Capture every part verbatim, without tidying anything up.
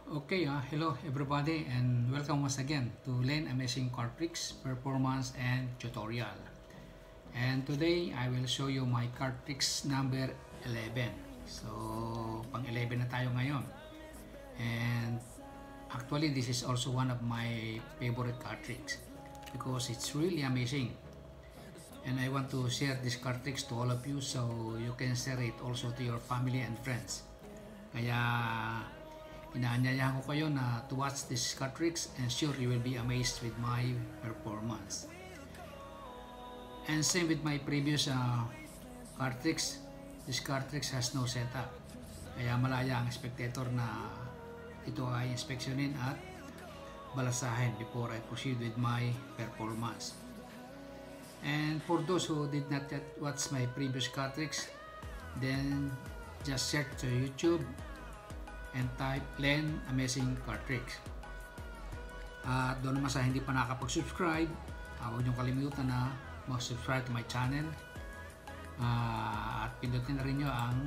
Okay, uh, hello everybody and welcome once again to Learn Amazing Card Tricks, Performance and Tutorial. And today I will show you my card tricks number eleven. So, pang eleven na tayo ngayon. And actually this is also one of my favorite card tricks because it's really amazing. And I want to share this card tricks to all of you so you can share it also to your family and friends. Kaya inaanyayahan ko kayo na to watch these card tricks and sure you will be amazed with my performance. And same with my previous uh, card tricks, this card tricks has no setup. Kaya malaya ang spectator na ito ay inspeksyonin at balasahin before I proceed with my performance. And for those who did not yet watch my previous card tricks, then just search to YouTube and type Learn Amazing Card Tricks. At uh, doon naman sa hindi pa nakapag-subscribe, uh, huwag niyong kalimutan na mag-subscribe to my channel. Uh, at pindutin na rin niyo ang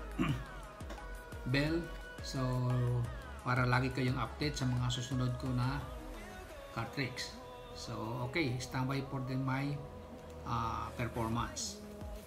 bell so para lagi kayong update sa mga susunod ko na card tricks. So okay, stand by for the, my uh, performance.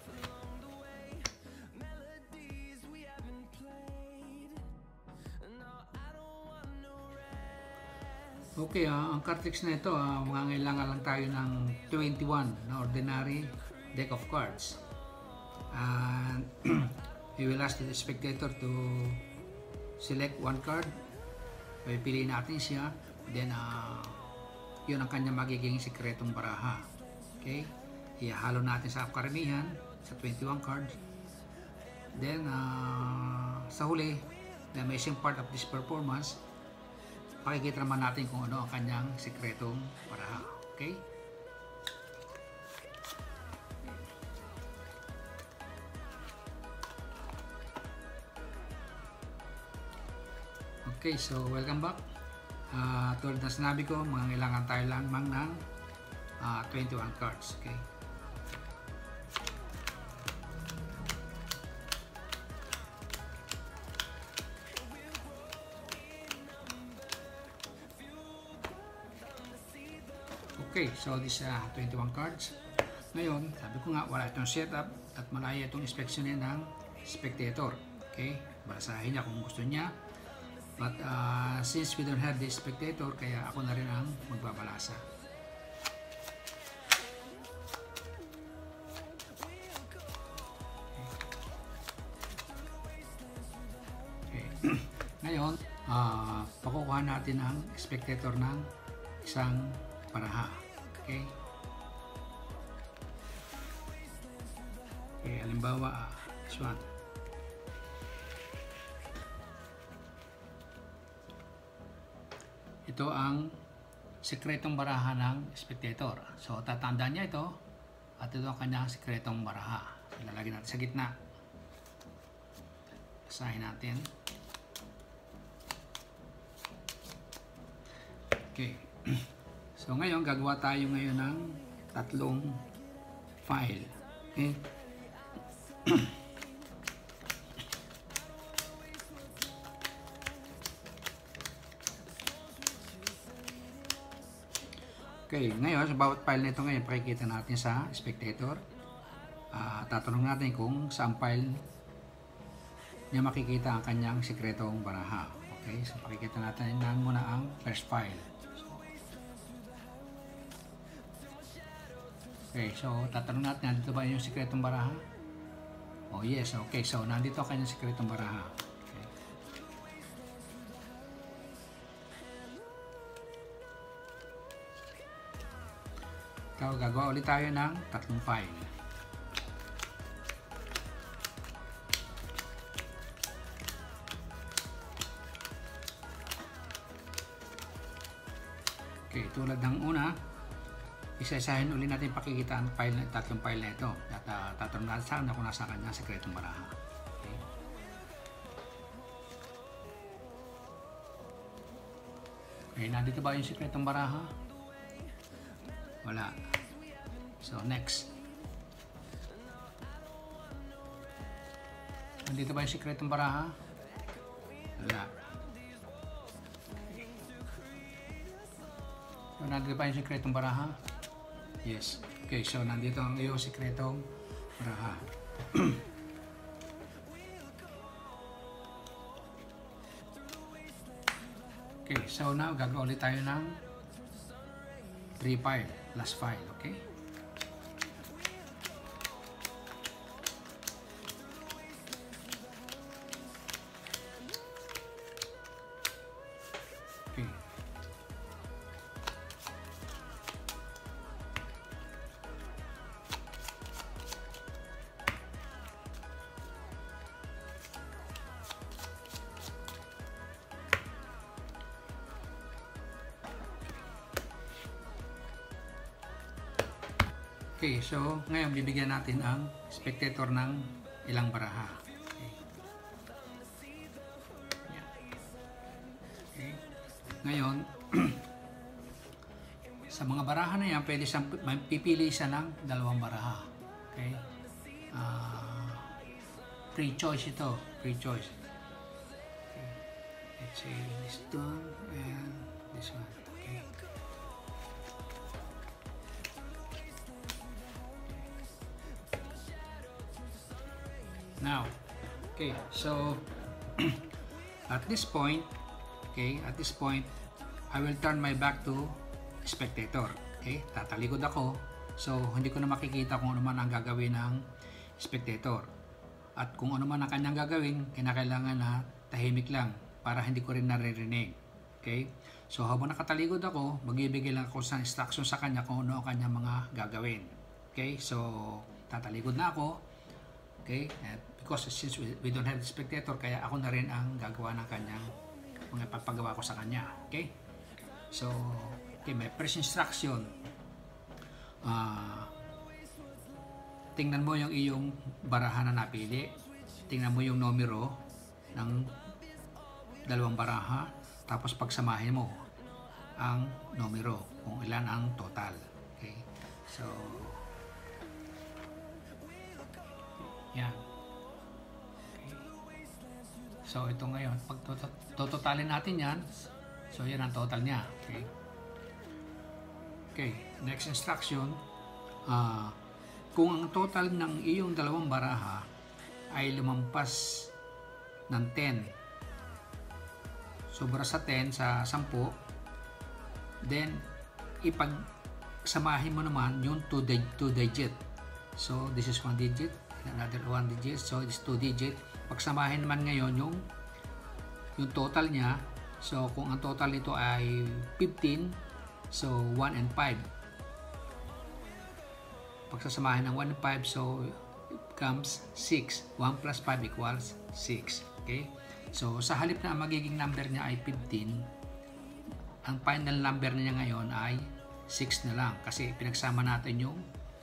Okay, uh, ang card tricks na ito, uh, mangangailangan lang tayo ng twenty-one na ordinary deck of cards. And we will ask the spectator to select one card. Pipiliin natin siya. Then, uh, yun ang kanya magiging sikretong baraha. Okay? Ihalo natin sa karamihan, sa twenty-one cards. Then, uh, sa huli, the amazing part of this performance, pakikita naman natin kung ano ang kanyang sikretong baraha. Okay? Okay, so welcome back. Uh, tulad na sinabi ko, mangangailangan tayo lamang ng uh, twenty-one cards. Okay? Okay, so this uh, twenty-one cards. Ngayon, sabi ko nga, wala itong setup at malaya itong inspeksyonin ng spectator. Okay, basahin niya kung gusto niya. But uh, since we don't have the spectator, kaya ako na rin ang magbabalasa. Okay. Ngayon, uh, pakukuha natin ang spectator ng isang baraha. Okay? Okay, halimbawa, this one. Ito ang sikretong baraha ng spectator. So, tatandaan niya ito at ito ang kanyang sikretong baraha. Ilalagay natin sa gitna. Basahin natin. Okay. So ngayon, gagawa tayo ngayon ng tatlong file. Okay? Okay, ngayon sa bawat file nito ngayon, pakikita natin sa spectator. Uh, tatanong natin kung saan file niya makikita ang kanyang sikretong baraha. Okay, so pakikita natin na muna ang first file. Okay, so tatanong natin, nandito ba yung sikretong baraha? Oh yes, okay, so nandito ang kanyang sikretong baraha. Okay. So, gagawa ulit tayo ng tatlong file. Okay, tulad ng una, isa-isahin ulit natin pakikita ang file, tatlong file na ito at uh, tatanong natin saan kung nasa kanya sikretong baraha. Okay. Okay, nandito ba yung sikretong baraha? Wala. So next, nandito ba yung sikretong baraha? Wala. So, nandito pa yung sikretong baraha? Yes. Okay, so nandito ang iyong sikretong baraha. Okay, so now gagawa ulit tayo ng three file, last file, okay? Okay. Okay, so ngayon bibigyan natin ang spectator ng ilang baraha. Okay. Yan. Okay. Ngayon, sa mga baraha na yan, pwede siyang pipili siya ng dalawang baraha. Okay? Uh, free choice ito. Free choice. Okay. Let's say this one and this one. Okay. Now, okay, so at this point, okay, at this point, I will turn my back to spectator. Okay, tatalikod ako, so hindi ko na makikita kung ano man ang gagawin ng spectator. At kung ano man ang kanyang gagawin, kinakailangan na tahimik lang para hindi ko rin naririnig. Okay, so habang nakatalikod ako, magbibigay lang ako sa instruction sa kanya kung ano ang kanyang mga gagawin. Okay, so tatalikod na ako. Okay, at because since we, we don't have the spectator, kaya ako na rin ang gagawa ng kanyang mga papagawa ko sa kanya. Okay, so okay, may first instruction. Uh, tingnan mo yung iyong baraha na napili. Tingnan mo yung numero ng dalawang baraha. Tapos pagsamahin mo ang numero kung ilan ang total. Okay, so yan. Okay. So ito ngayon, pag totalin natin yan, so yan ang total niya. Okay. Okay, next instruction, uh, kung ang total ng iyong dalawang baraha ay lumampas ng ten, sobra sa ten, sa ten, then ipagsamahin mo naman yung two digit. So this is one digit, another one digit, so it's two digit. Pagsamahin naman ngayon yung yung total niya, so kung ang total nito ay fifteen, so one and five. Pagsasamahin ng one and five, so it becomes six. one plus five equals six. Okay? So sa halip na magiging number niya ay fifteen, ang final number niya ngayon ay six na lang kasi pinagsama natin yung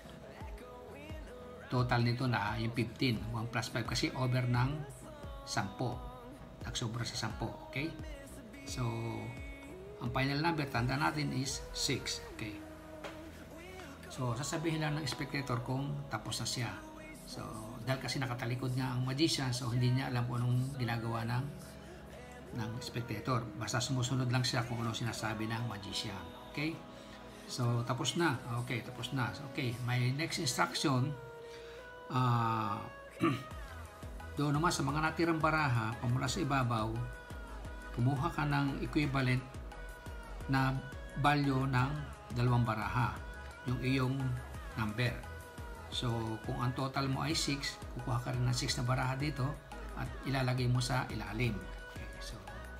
total nito na yung fifteen, one plus five kasi over ng ten, nagsobra sa ten. Okay, so ang final number, tanda natin, is six. Okay, so sasabihin lang ng spectator kung tapos na siya. So dahil kasi nakatalikod nga ang magician, so hindi niya alam kung anong ginagawa ng ng spectator, basta sumusunod lang siya kung ano sinasabi ng magician. Okay, so tapos na. Okay, tapos na. Okay, my next instruction, Uh, doon naman sa mga natirang baraha, pamula sa ibabaw, kumuha ka ng equivalent na value ng dalawang baraha, yung iyong number. So kung ang total mo ay six, kukuha ka rin ng six na baraha dito at ilalagay mo sa ilalim. Okay, so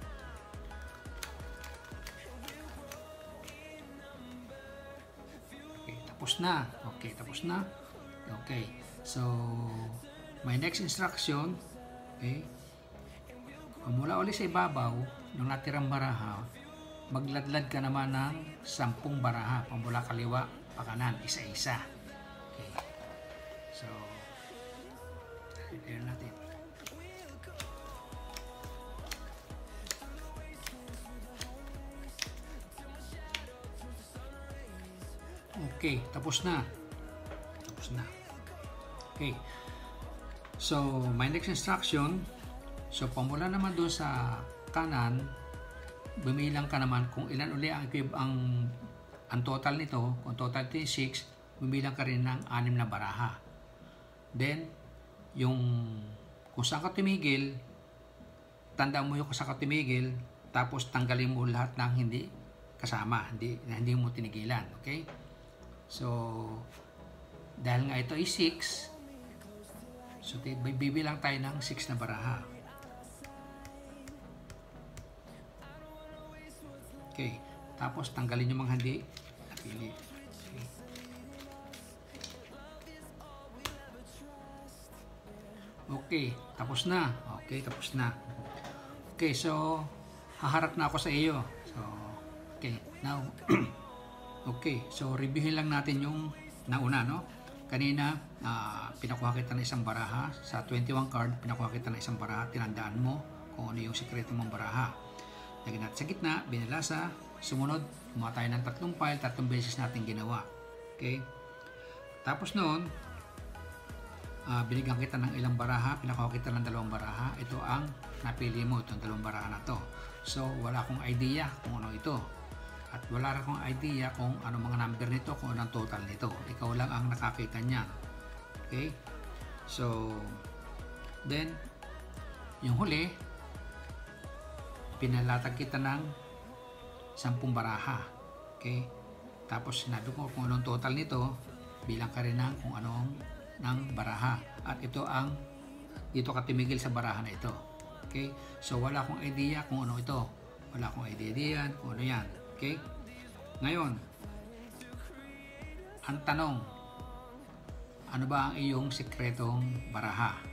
okay, tapos na. Okay, tapos na. Okay, so my next instruction, okay, mula ulit sa ibabaw ng natirang baraha, magladlad ka naman ng sampung baraha pamula kaliwa pa kanan, isa-isa. Okay, so tignan natin. Okay, tapos na. Tapos na. Okay, so my next instruction, so pamula naman doon sa kanan, bumilang ka naman kung ilan uli ang, ang ang total nito, kung total ito yung six, bumilang ka rin ng anim na baraha. Then, yung kung saan ka tumigil, tandaan mo yung kung saan ka tumigil, tapos tanggalin mo lahat ng hindi kasama, hindi, na hindi mo tinigilan. Okay? So, dahil nga ito ay six, so bibilang tayo ng six na baraha. Okay. Tapos tanggalin yung mga hindi napili. Okay. Okay, tapos na. Okay, tapos na. Okay, so haharap na ako sa iyo. So, okay, now okay, so reviewin lang natin yung nauna, no? Kanina, uh, pinakuha kita ng isang baraha. Sa twenty-one card, pinakuha kita ng isang baraha. Tinandaan mo kung ano yung sikreto mong baraha. Lagyan natin sa gitna, binalasa. Sumunod, kumuha tayo ng tatlong file, tatlong beses natin ginawa. Okay? Tapos noon, uh, binigyan kita ng ilang baraha, pinakuha kita ng dalawang baraha. Ito ang napili mo, itong dalawang baraha na to. So, wala akong idea kung ano ito. At wala rin akong idea kung ano mga number nito, kung anong total nito. Ikaw lang ang nakakita niyan. Okay? So, then, yung huli, pinalatag kita ng sampung baraha. Okay? Tapos sinabi ko kung anong total nito, bilang ka rin ng kung anong ng baraha. At ito ang, dito ka tumigil sa baraha na ito. Okay? So wala akong idea kung ano ito. Wala akong idea diyan, kung ano yan. Okay? Ngayon, ang tanong, ano ba ang iyong sikretong baraha?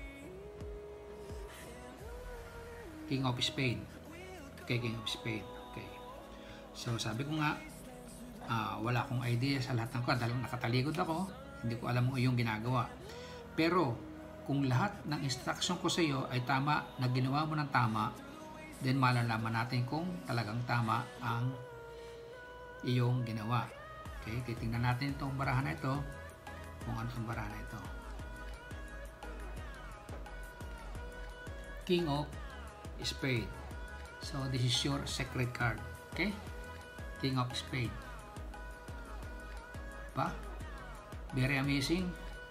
King of Spade. Okay, King of Spade. Okay. So sabi ko nga, uh, wala akong idea sa lahat ng card dahil nakatalikod ako, hindi ko alam kung yung ginagawa. Pero kung lahat ng instruction ko sa iyo ay tama, na ginawa mo ng tama, then malalaman natin kung talagang tama ang iyong ginawa. Okay, titingnan natin itong barahan na ito, kung ano itong barahan na ito. King of Spade. So this is your secret card. Okay? King of Spade. Pa? Very amazing.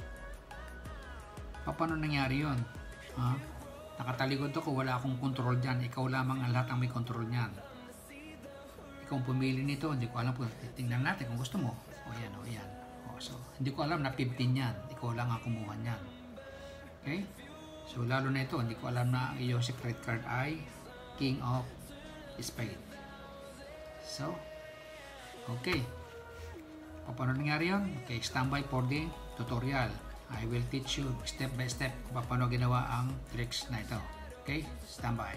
Pa, paano nangyari yun? Ha? Nakatalikod ako, wala akong control dyan. Ikaw lamang ang lahat ang may control niyan. Ikaw ang pumili nito, hindi ko alam po. Tingnan natin kung gusto mo. O yan, o yan. O, so, hindi ko alam na fifteen yan. Ikaw lang ang kumuha niyan. Okay? So, lalo na ito, hindi ko alam na ang iyong secret card ay King of Spade. So, okay. Paano nangyari yun? Okay, standby for the tutorial. I will teach you step by step kung paano ginawa ang tricks na ito. Okay, standby.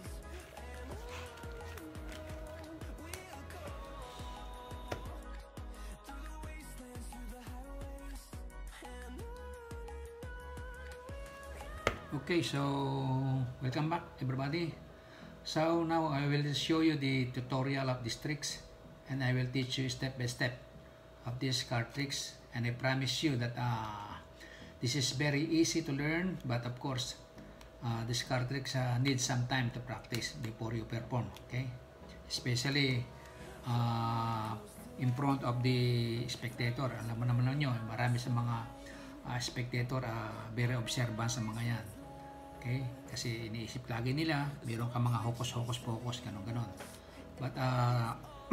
Okay, so welcome back everybody. So now I will show you the tutorial of these tricks and I will teach you step by step of these card tricks, and I promise you that uh, this is very easy to learn, but of course uh, these card tricks uh, need some time to practice before you perform. Okay, especially uh, in front of the spectator. Alam mo naman nyo, marami sa mga uh, spectator uh, very observant sa mga yan. Okay? Kasi iniisip lagi nila, mayroon ka mga hocus-hocus-pocus, ganon-ganon. But, uh,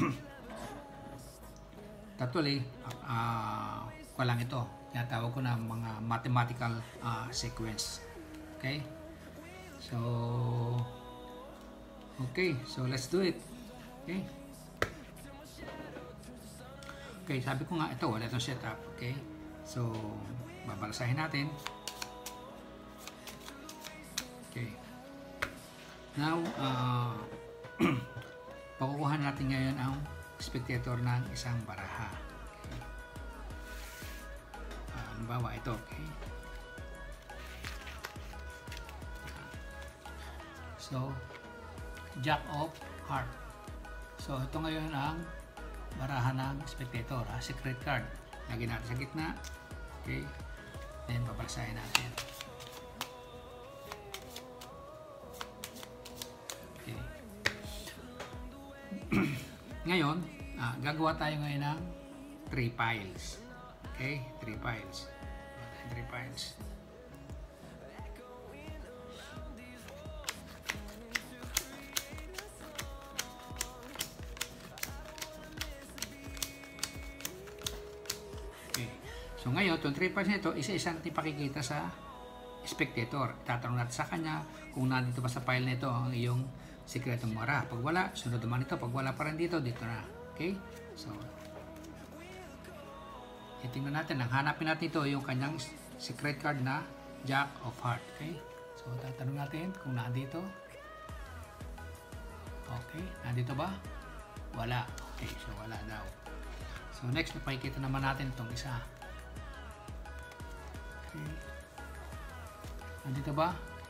totally, uh, ko lang ito. Tinatawag ko na mga mathematical uh, sequence. Okay? So, okay. So, let's do it. Okay? Okay, sabi ko nga, ito, wala itong setup. Okay? So, babalasahin natin. Okay. Now, uh, pakukuha natin ngayon ang spectator ng isang baraha. Okay. Uh, halimbawa, ito. Okay. So, Jack of Heart. So, ito ngayon ang baraha ng spectator. Ah, secret card. Lagyan natin sa gitna. Okay. Then, babalasahin natin. Ngayon, ah, gagawa tayo ngayon ng three piles. Okay, three piles. three piles. Okay. So ngayon, itong three piles nito, isa-isa natin pakikita sa spectator. Tatanong natin sa kanya kung nandito ba sa file nito ang iyong sikretong baraha. Pag wala, sunod naman ito. Pag wala pa rin dito, dito na. Okay? So, itingnan natin. Ang hanapin natin ito, yung kanyang secret card na Jack of Heart. Okay? So, tatanong natin kung nandito. Okay? Nandito ba? Wala. Okay. So, wala daw. So, next, napakikita naman natin itong isa. Okay. Nandito ba?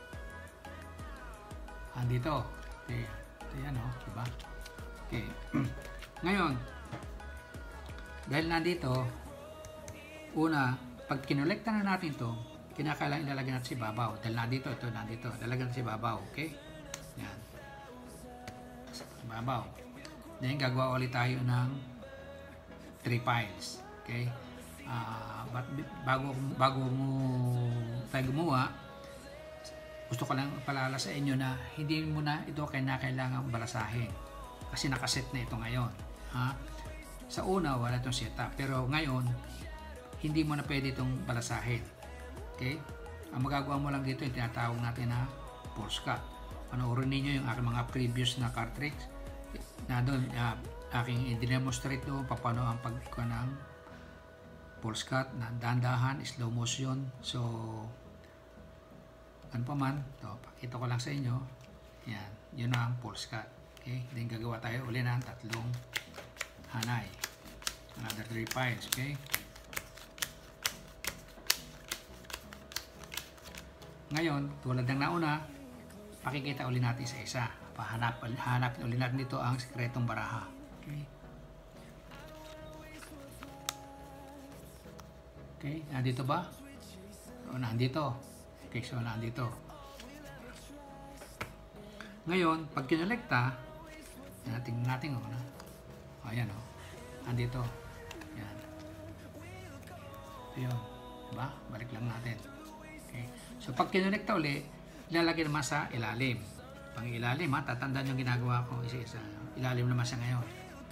Nandito. Okay. Ito yan, oh. Diba? Okay. Ngayon, dahil nandito, una, pag kinolekta na natin ito, kinakailangan ilalagay natin si babaw. Dahil nandito, ito, nandito. Ilalagay natin si babaw. Okay? Yan. Si babaw. Then, gagawa ulit tayo ng three piles. Okay? Uh, but, bago, bago mo tayo gumawa, gusto ko lang palala sa inyo na hindi mo na ito kailangan balasahin. Kasi nakaset na ito ngayon. Ha? Sa una, wala itong setup. Pero ngayon, hindi mo na pwede itong balasahin. Okay? Ang magagawa mo lang dito, yung tinatawag natin na force cut. Panoorin ninyo yung aking mga previous na card tricks. Na doon, uh, aking i-demonstrate doon paano ang pagkuha ng force cut na dahan-dahan, slow motion. So, ano pa man, ito, pakita ko lang sa inyo. Yan, yun ang force cut. Okay, then gagawa tayo uli ng tatlong hanay. Another three piles, okay? Ngayon, tulad ng nauna, pakikita uli natin sa isa. Pahanap, hanapin uli natin dito ang sikretong baraha. Okay? Okay, nandito ba? O, nandito. Okay, so nandito. Ngayon, pag kinolekta, natin natin oh, na. Oh, ayan oh. Nandito. Yan. Ayun. Diba? Balik lang natin. Okay. So, pag kinolekta uli, ilalagay naman sa ilalim. Pang ilalim ha, tatandaan yung ginagawa ko isa-isa. Ilalim naman siya ngayon.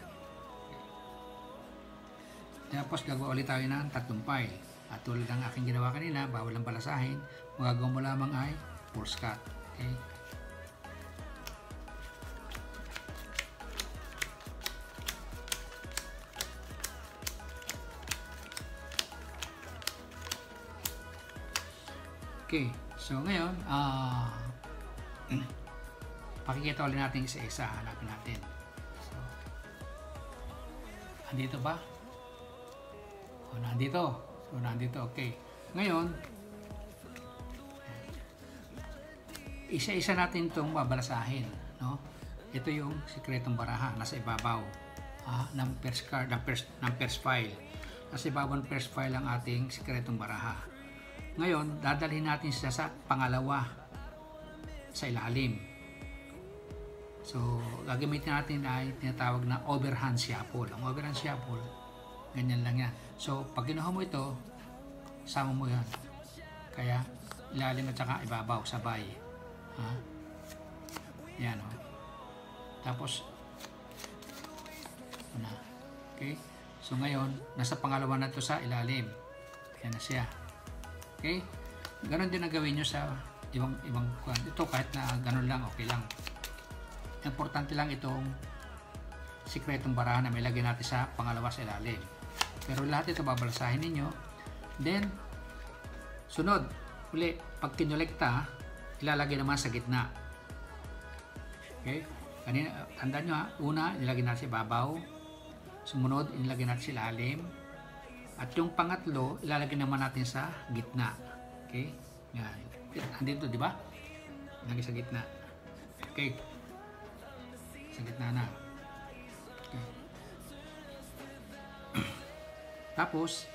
Okay. Tapos, gagawa ulit tayo ng tatlong file. At tulad ng aking ginawa kanina, bawal ang balasahin, magagawa mo lamang ay force cut. Okay? Okay, so ngayon, uh, pakikita ulit natin isa-isa, hanapin natin. So, andito ba? O, nandito. So, nandito, okay. Ngayon, isa-isa natin itong babalasahin, no? Ito yung sikretong baraha, nasa ibabaw ah, ng first card, ng first, ng first file. Nasa ibabaw ng first file ang ating sikretong baraha. Ngayon, dadalhin natin siya sa pangalawa, sa ilalim. So, gagamitin natin ay tinatawag na overhand shuffle. Ang overhand shuffle, ganyan lang yan. So, pag kinuha mo ito, sama mo yan. Kaya, ilalim at saka ibabaw, sabay. Ha? Yan o. Oh. Tapos, na. Okay? So, ngayon, nasa pangalawa na ito sa ilalim. Yan na siya. Okay? Ganon din ang gawin nyo sa ibang, ibang, ito kahit na ganon lang, okay lang. Importante lang itong sikretong baraha na may lagay natin sa pangalawa sa ilalim. Pero lahat ito babalasahin ninyo. Then, sunod, uli, pag kinolekta, ilalagay naman sa gitna. Okay? Kanina, tandaan nyo ha, una, ilagay natin sa babaw. Sumunod, ilagay natin sa ilalim. At yung pangatlo, ilalagay naman natin sa gitna. Okay? Yan. Andito, di ba? Ilagay sa gitna. Okay. Sa gitna na. Okay. Tapos,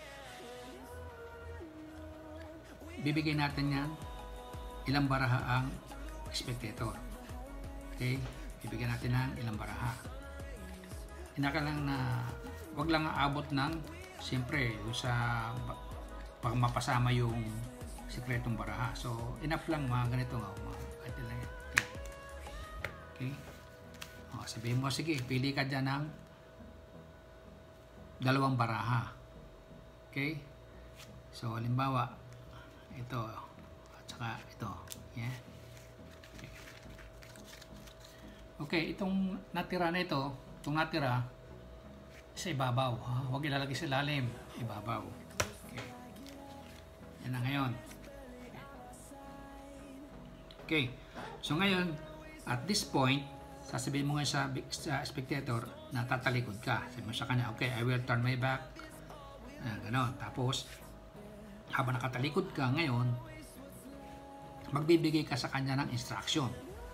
bibigyan natin yan ilang baraha ang spectator. Okay? Bibigyan natin ng ilang baraha. inaka lang na wag lang aabot ng siyempre sa pag mapasama yung sikretong baraha. So enough lang mga ganito nga, mga ganito lang yan. Okay, okay. O, sabihin mo, sige, pili ka dyan ng dalawang baraha. Okay, so halimbawa ito at saka ito, yeah. Okay. Okay, itong natira na ito, itong natira sa ibabaw, ha? Huwag ilalagay sa ilalim, ibabaw. Okay, yan na ngayon. Okay, so ngayon at this point sasabihin mo nga sa, sa spectator na tatalikod ka. Sabi mo sa kanya, okay, I will turn my back. Ah, ganon. Tapos, habang nakatalikod ka ngayon, magbibigay ka sa kanya ng instruction.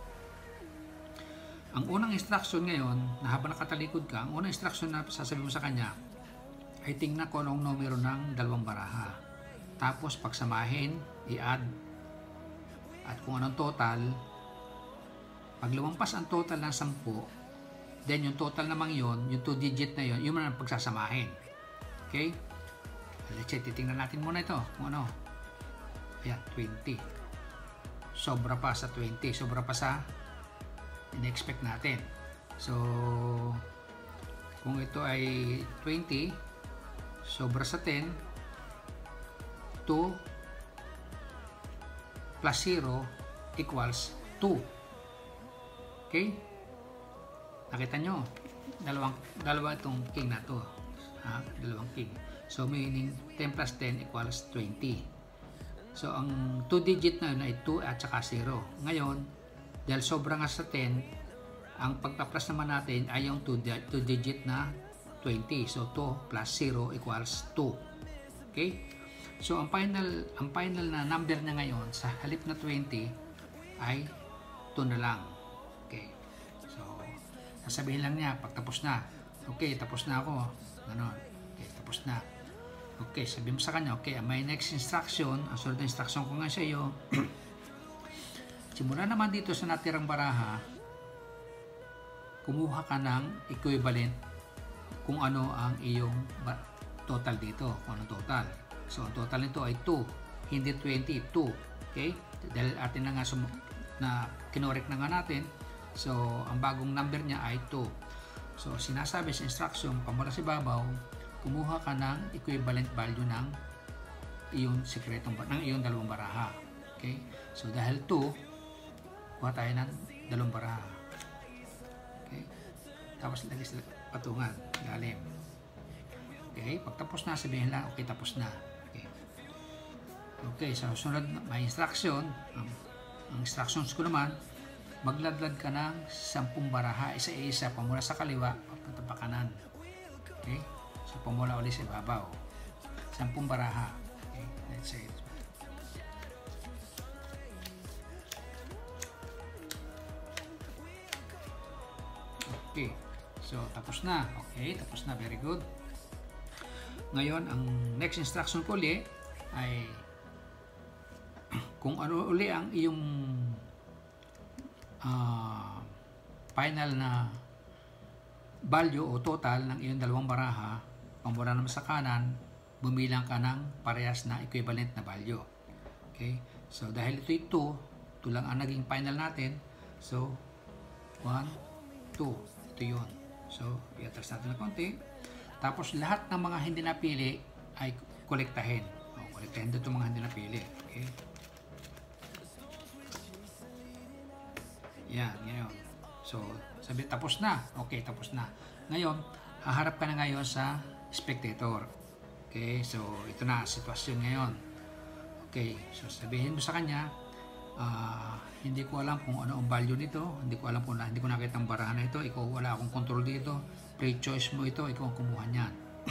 Ang unang instruction ngayon, na habang nakatalikod ka, ang unang instruction na sasabihin mo sa kanya, ay tingnan ko anong numero ng dalawang baraha. Tapos, pagsamahin, i-add, at kung anong total, pag lumampas ang total ng sampu, then yung total namang yon, yung two digit na yon, yun man ang pagsasamahin. Okay? Let's say, titingnan natin muna ito. Kung ano? Ayan, twenty. Sobra pa sa twenty. Sobra pa sa in-expect natin. So, kung ito ay twenty, sobra sa ten, two plus zero equals two. Okay? Nakita nyo? Dalawang, dalawa itong king na to. Ha? Dalawang king. So, meaning ten plus ten equals twenty. So, ang two digit na yun ay two at saka zero. Ngayon, dahil sobra nga sa ten, ang pagpa-plus naman natin ay yung two digit na twenty. So, two plus zero equals two. Okay? So, ang final, ang final na number niya ngayon sa halip na twenty ay two na lang. Okay. So, sasabihin lang niya pag tapos na. Okay, tapos na ako. Ganon. Okay, tapos na. Okay, sabihin mo sa kanya, okay, my next instruction, ang sunod na instruction ko nga sa iyo, simula naman dito sa natirang baraha, kumuha ka ng equivalent kung ano ang iyong total dito, kung anong total. So, ang total nito ay two, hindi twenty, two. Okay? Dahil atin na nga na kinorek na nga natin, so, ang bagong number niya ay two. So, sinasabi sa instruction, pamula sa babaw, kumuha ka ng equivalent value ng iyong sikretong, ng iyong dalawang baraha. Okay? So, dahil two, kuha tayo ng dalawang baraha. Okay? Tapos, lagi sa patungan, lalim. Okay? Pagtapos na, sabihin lang, okay, tapos na. Okay? Okay, so, sunod, may instruction. Ang, ang instructions ko naman, magladlad ka ng sampung baraha, isa-isa, pamula sa kaliwa, papunta pa kanan. Okay? So, pamula ulit sa ibabaw. Sampung baraha. Okay? Let's say it. Okay. So, tapos na. Okay, tapos na. Very good. Ngayon, ang next instruction ko ulit ay kung ano uli ang iyong uh, final na value o total ng iyong dalawang baraha, pamula naman sa kanan, bumilang ka ng parehas na equivalent na value. Okay? So, dahil ito ay two, two lang ang naging final natin. So, one, two. Ito yun. So, i-atras natin ng konti. Tapos, lahat ng mga hindi napili ay kolektahin. O, kolektahin dito mga hindi napili. Okay? Yan, ngayon. So, sabi, tapos na. Okay, tapos na. Ngayon, haharap ka na ngayon sa spectator. Okay, so, ito na, sitwasyon ngayon. Okay, so, sabihin mo sa kanya, uh, hindi ko alam kung ano ang value nito, hindi ko alam kung na, hindi ko nakita ang baraha na ito, ikaw wala akong control dito, free choice mo ito, ikaw ang kumuha niyan.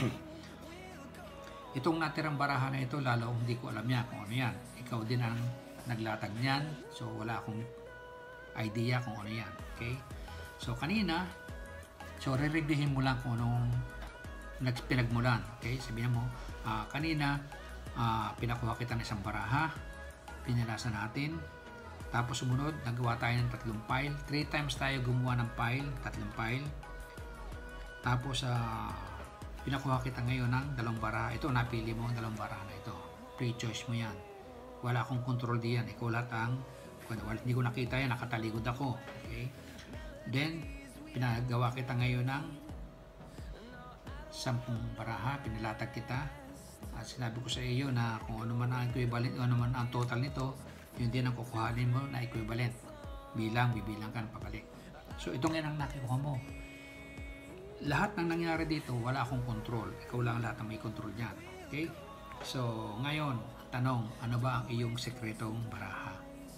Itong natirang baraha na ito, lalo hindi ko alam yan kung ano yan. Ikaw din ang naglatag niyan, so wala akong idea kung ano yan. Okay? So, kanina, so, re-reviewin mo lang kung anong pinagmulan. Okay? Sabihin mo, uh, kanina, uh, pinakuha kita ng isang baraha, pinalasan natin, tapos sumunod, nagawa tayo ng tatlong pile. Three times tayo gumawa ng pile, tatlong pile. Tapos, uh, pinakuha kita ngayon ng dalawang baraha. Ito, napili mo ang dalawang baraha na ito. Free choice mo yan. Wala akong control diyan. Ikaw lahat ang, hindi ko nakita yan, nakataligod ako. Okay? Then, pinagawa kita ngayon ng sampung baraha, pinilatag kita. At sinabi ko sa iyo na kung ano man ang equivalent, ano man ang total nito, yun din ang kukuhanin mo na equivalent. Bilang, bibilang ka ng pabalik. So, ito ngayon ang nakikuha mo. Lahat ng nangyari dito, wala akong control. Ikaw lang lahat ang may control niyan. Okay? So, ngayon, tanong, ano ba ang iyong sekretong baraha?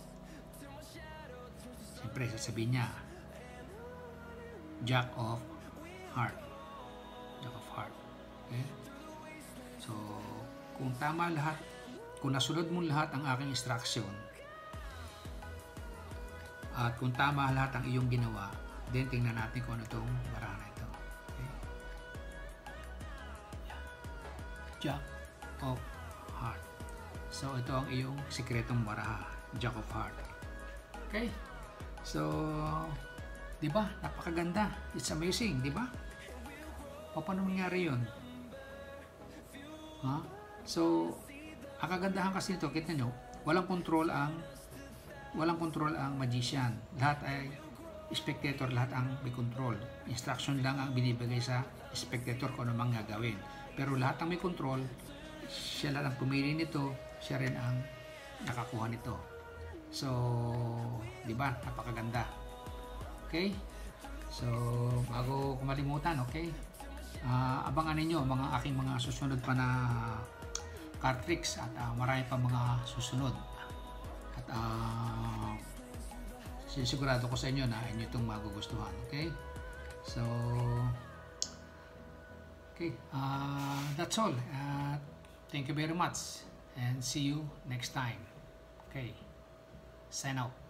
Siyempre, sasabihin niya, Jack of Heart. Jack of Heart. Okay? So, kung tama lahat, kung nasunod mo lahat ang aking instruction, at kung tama lahat ang iyong ginawa, then tingnan natin kung ano itong baraha na ito. Okay? Jack of Heart. So, ito ang iyong sikretong baraha. Jack of Heart. Okay? So, di ba? Napakaganda. It's amazing, di ba? O, paano nangyari yun? Ha? So, ang kagandahan kasi nito, kita nyo, walang control ang walang control ang magician. Lahat ay spectator, lahat ang may control. Instruction lang ang binibigay sa spectator kung ano mang gagawin. Pero lahat ang may control, siya lang ang pumili nito, siya rin ang nakakuha nito. So, di ba? Napakaganda. Okay? So, bago kumalimutan, okay? Uh, abangan ninyo mga aking mga susunod pa na card tricks at uh, marami pa mga susunod. At uh, sinisigurado ko sa inyo na inyo itong magugustuhan. Okay? So, okay. Uh, that's all. Uh, thank you very much. And see you next time. Okay. Sign out.